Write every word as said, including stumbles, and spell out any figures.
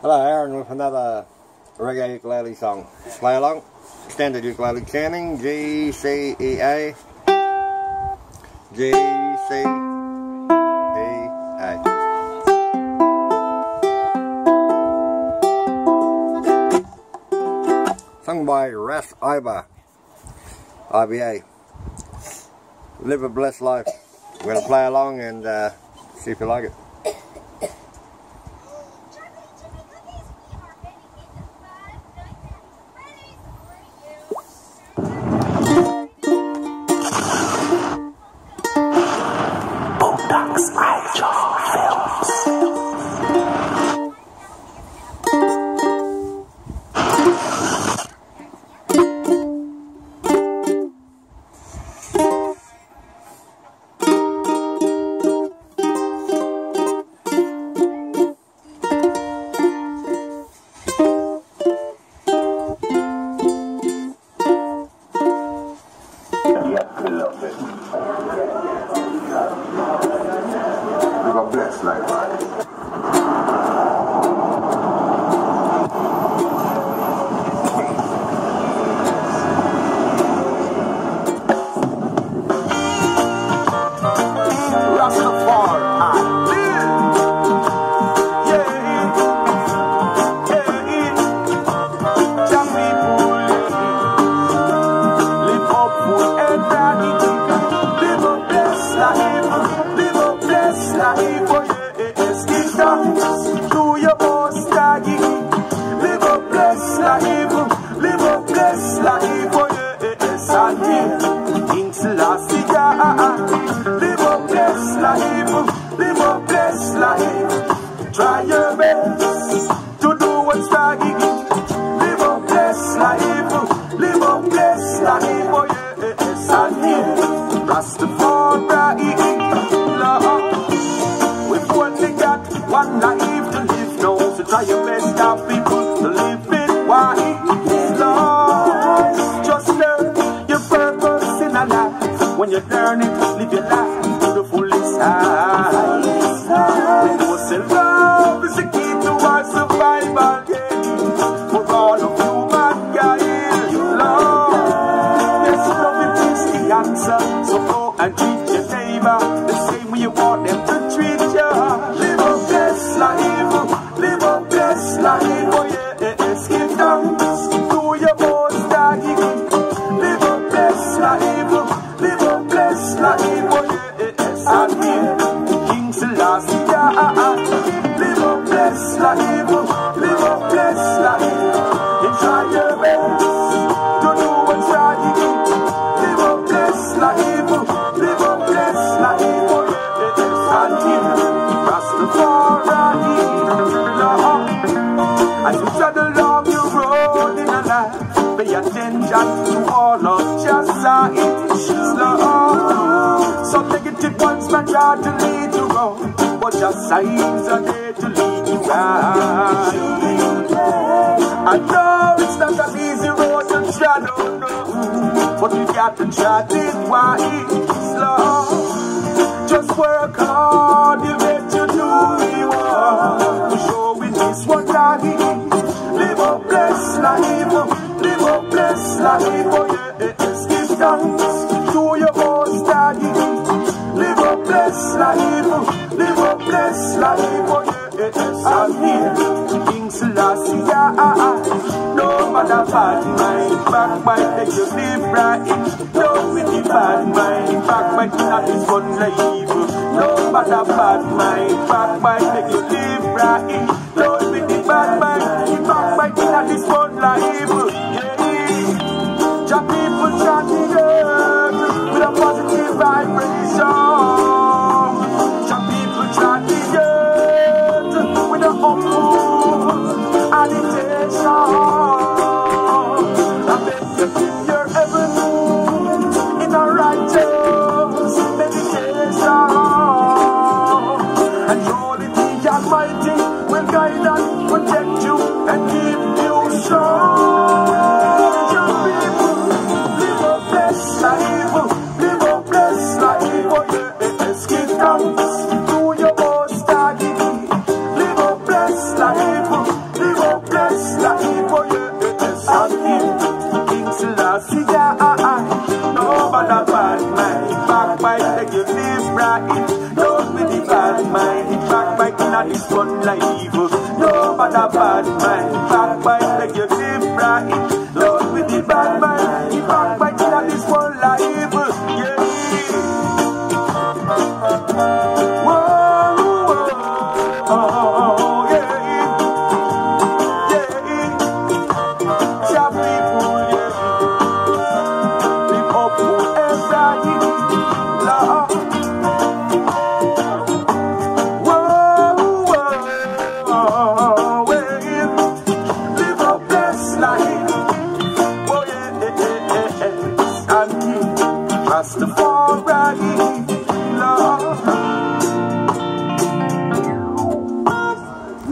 Hello, Aaron with another reggae ukulele song. Play along. Standard ukulele tuning, G, C, E, A. G, C, E, A. Sung by Ras Iba, I B A. Live a blessed life. We're going to play along and uh, see if you like it. Live a blessed life. Try your best to do what's right. Live a blessed life. Live a blessed life. Oh yes, and here Rastafari, Lord. We've only got one life to live now, so try your best, our people, to live it wise, Lord. Just learn your purpose in a life. When you learn it, live your life to the fullest high. Love is the key to our survival, yeah. For all of humankind, love. Yes, love is the answer. So go and treat your neighbor the same way you want them to treat you. Live a blessed life, live a blessed life. Oh yes, give thanks to your most high. Live a blessed life, live a blessed life. Oh yes, and here King Selassie. Live a blessed life, live a blessed life. You try your best to do what's right. Live a blessed life, live a blessed life. Oh yes, and here Rastafari, Lord. As you travel along your road in a life, pay attention to all of your signs, Lord. Some negative ones might try to lead you wrong, but your signs are there to lead you right. I know it's not an easy road to travel, no, but you got to tread it wise, Lord. Just work hard, you get to do you want. To show with this one life. Live a blessed life, live a blessed life. Oh yes, give thanks to your most high. Live a blessed life, live a blessed life. Oh yes, I'm here King Selassie. No matter bad mind, backbite make you live right. No with the bad mind, backbite not is fun like evil. No matter bad mind, backbite make you live right. No with the bad mind, the backbite not is fun like evil. Yeah, your people chant the earth with a positive vibration. Some people chant the earth with a humble agitation. I bet you give your heaven in a righteous meditation, and surely the Almighty will like evil. No matter bad mind, backbite, make you live right. Don't with the bad mind, the backbite in this world like evil.